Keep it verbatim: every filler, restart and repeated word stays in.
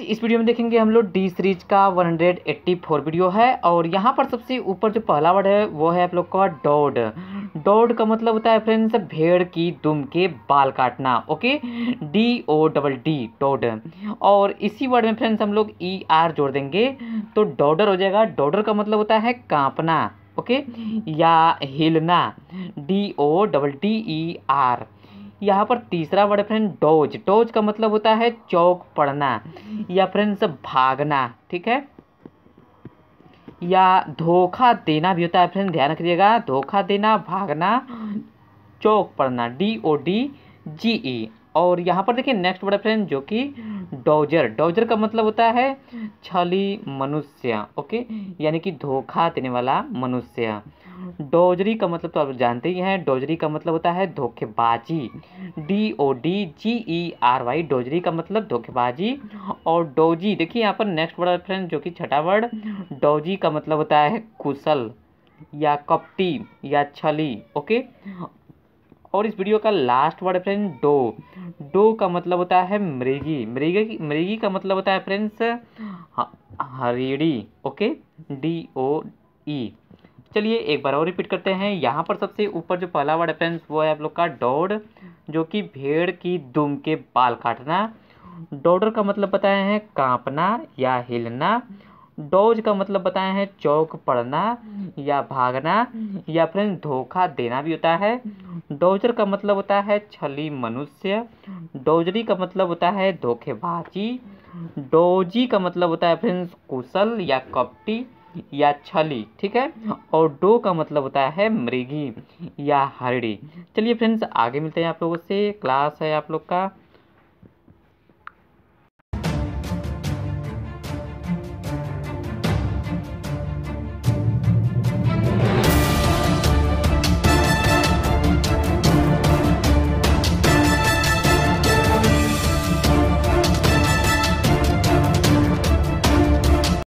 इस वीडियो में देखेंगे हम लोग डी सीरीज का वन एट्टी फोर वीडियो है और यहाँ पर सबसे ऊपर जो पहला वर्ड है वो है आप लोग का डॉड। डॉड का मतलब होता है फ्रेंड्स भेड़ की दुम के बाल काटना। Okay, D O double D dod. और इसी वर्ड में फ्रेंड्स हम लोग ई आर जोड़ देंगे तो डॉडर हो जाएगा। डॉडर का मतलब होता है कांपना। ओके, या हिलना, D O double D E R. यहाँ पर तीसरा वर्ड फ्रेंड डोज। डोज का मतलब होता है चौक पड़ना या फ्रेंड्स भागना। ठीक है, या धोखा देना भी होता है फ्रेंड, ध्यान रखिएगा। धोखा देना, भागना, चौक पड़ना, डी ओ डी जी ई। और यहाँ पर देखिए नेक्स्ट वर्ड फ्रेंड जो कि डोजर। डोजर का मतलब होता है छली मनुष्य। ओके, यानी कि धोखा देने वाला मनुष्य। डोजरी का मतलब तो आप जानते ही हैं, डोजरी का मतलब होता है धोखेबाजी, D O D G E R Y. Dodgery का मतलब धोखेबाजी। और डोजी, देखिए यहाँ पर नेक्स्ट वर्ड फ्रेंड जो कि छठा वर्ड डोजी का मतलब होता है कुशल या कपटी या छली। ओके, और इस वीडियो का last word friend doe. Doe का मतलब होता है मृगी। मृगी मृगी का मतलब होता है फ्रेंड्स हरिड़ी। Okay, D O E. चलिए एक बार और रिपीट करते हैं। यहाँ पर सबसे ऊपर जो पहला वर्ड है फ्रेंड्स वो है आप लोग का डॉड, जो कि भेड़ की दुम के बाल काटना। डॉडर का मतलब बताए हैं कांपना या हिलना। डोज का मतलब बताए हैं चौक पड़ना या भागना या फ्रेंड्स धोखा देना भी होता है। डोजर का मतलब होता है छली मनुष्य। डोजरी का मतलब होता है धोखेबाजी। डोजी का मतलब होता है फ्रेंड्स कुशल या कपटी या छली। ठीक है, और डो का मतलब होता है मृगी या हरिड़ी। चलिए फ्रेंड्स आगे मिलते हैं आप लोगों से। क्लास है आप लोग का